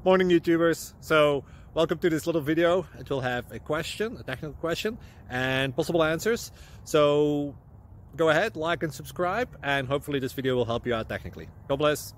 Morning YouTubers. So welcome to this little video. It will have a question, a technical question, and possible answers. So go ahead, like and subscribe, and hopefully this video will help you out technically. God bless.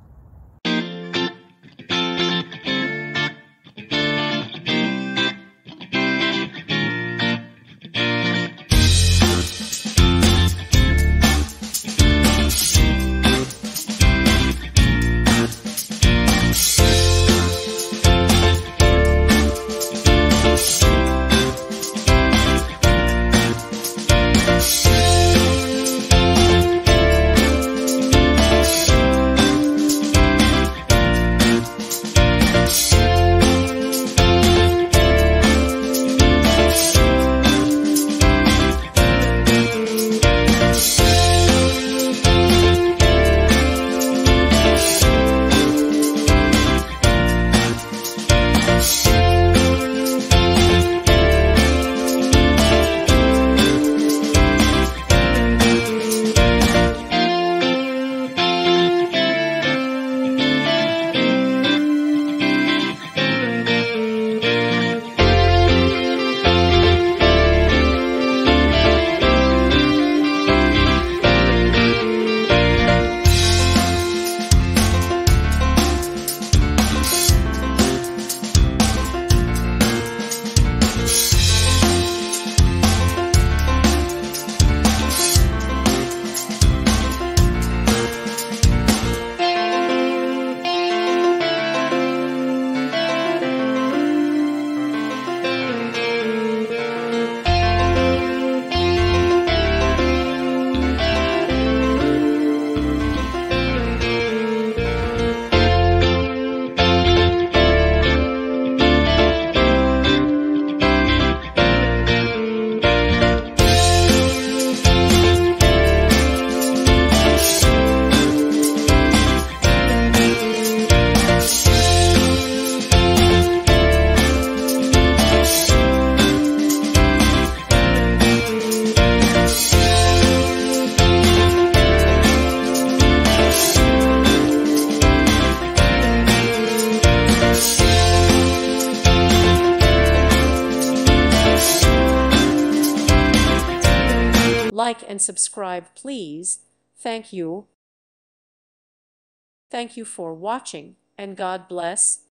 Like and subscribe, please. Thank you. Thank you for watching, and God bless.